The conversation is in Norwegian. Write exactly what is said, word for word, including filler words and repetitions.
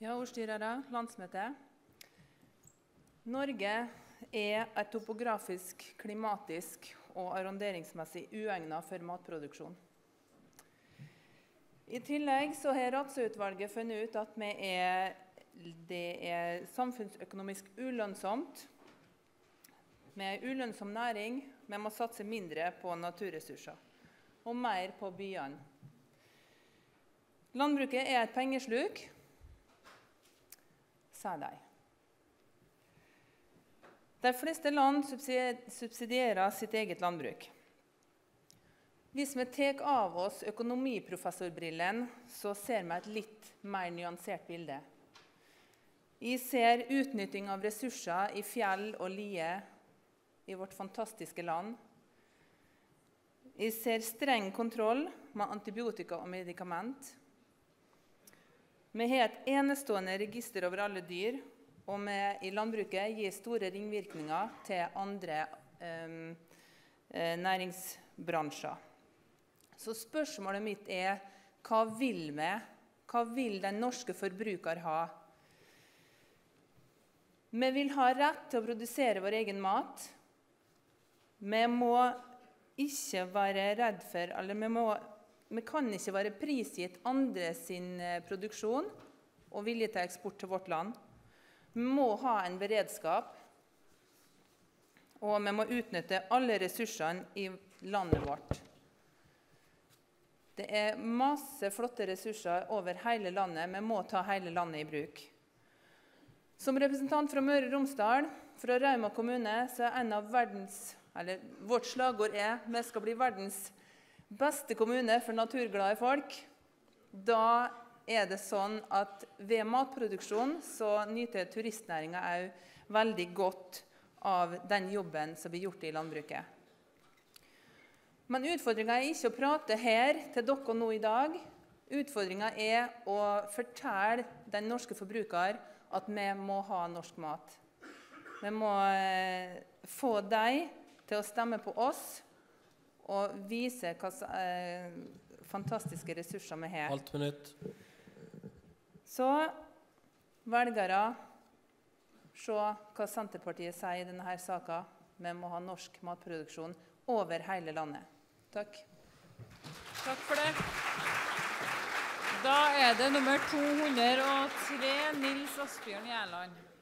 Ja, ordstyrere, landsmøte. Norge er et topografisk, klimatisk og arronderingsmessig uegnet for matproduksjon. I tillegg så har Rattsø-utvalget funnet ut at vi er, det er samfunnsøkonomisk ulønnsomt. Vi er ulønnsom næring, vi må satse mindre på naturressurser og mer på byene. Landbruket er et pengesluk, sa de. De fleste land subsidierer sitt eget landbruk. Hvis vi tar av oss økonomiprofessorbrillen, så ser vi et litt mer nyansert bilde. Jeg ser utnytting av ressurser i fjell og lie i vårt fantastiske land. Jeg ser streng kontroll med antibiotika og medikament. Vi har et enestående register over alle dyr, og vi i landbruket gir store ringvirkninger til andre eh, næringsbransjer. Så spørsmålet mitt er, hva vil vi? Hva vil den norske forbruker ha? Vi vil ha rett til å produsere vår egen mat. Vi må ikke være redd for, eller vi, må, vi kan ikke være prisgitt andre sin produksjon og vilje til eksport til vårt land. Vi må ha en beredskap, og vi må utnytte alle ressursene i landet vårt. Det er masse flotte ressurser over hele landet. Vi må ta hele landet i bruk. Som representant fra Møre og Romsdal, fra Rauma kommune, så er en av verdens, eller vårt slagord er, vi skal bli verdens beste kommune for naturglade folk. Da er det sånn at ved matproduksjon så nyter turistnæringen også veldig godt av den jobben som blir gjort i landbruket. Men utfordringen er ikke å prate her til dere nå i dag. Utfordringen er å fortelle den norske forbruker at vi må ha norsk mat. Vi må eh, få dem til å stemme på oss og vise hva eh, fantastiske ressurser vi har. Halvt minutt. Så velgere, se hva Senterpartiet sier i denne saken. Vi må ha norsk matproduksjon over hele landet. Takk. Takk for det. Da er det nummer to hundre og tre, Nils Asbjørn Gjerland.